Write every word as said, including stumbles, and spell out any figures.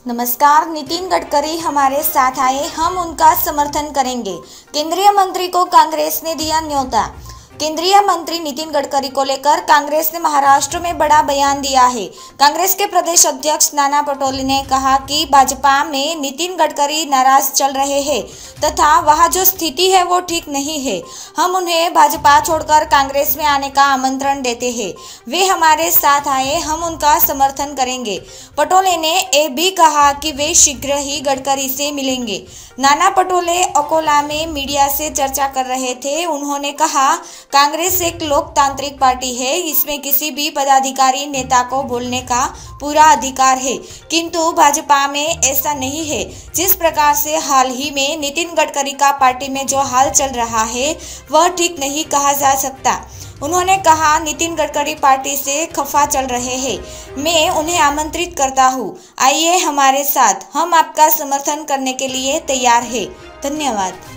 नमस्कार। नितिन गडकरी हमारे साथ आए, हम उनका समर्थन करेंगे। केंद्रीय मंत्री को कांग्रेस ने दिया न्योता। केंद्रीय मंत्री नितिन गडकरी को लेकर कांग्रेस ने महाराष्ट्र में बड़ा बयान दिया है। कांग्रेस के प्रदेश अध्यक्ष नाना पटोले ने कहा कि भाजपा में नितिन गडकरी नाराज चल रहे हैं तथा वहां जो स्थिति है वो ठीक नहीं है। हम उन्हें भाजपा छोड़कर कांग्रेस में आने का आमंत्रण देते हैं। वे हमारे साथ आए, हम उनका समर्थन करेंगे। पटोले ने ये भी कहा कि वे शीघ्र ही गडकरी से मिलेंगे। नाना पटोले अकोला में मीडिया से चर्चा कर रहे थे। उन्होंने कहा, कांग्रेस एक लोकतांत्रिक पार्टी है, इसमें किसी भी पदाधिकारी नेता को बोलने का पूरा अधिकार है, किंतु भाजपा में ऐसा नहीं है। जिस प्रकार से हाल ही में नितिन गडकरी का पार्टी में जो हाल चल रहा है वह ठीक नहीं कहा जा सकता। उन्होंने कहा, नितिन गडकरी पार्टी से खफा चल रहे हैं। मैं उन्हें आमंत्रित करता हूँ, आइए हमारे साथ, हम आपका समर्थन करने के लिए तैयार हैं। धन्यवाद।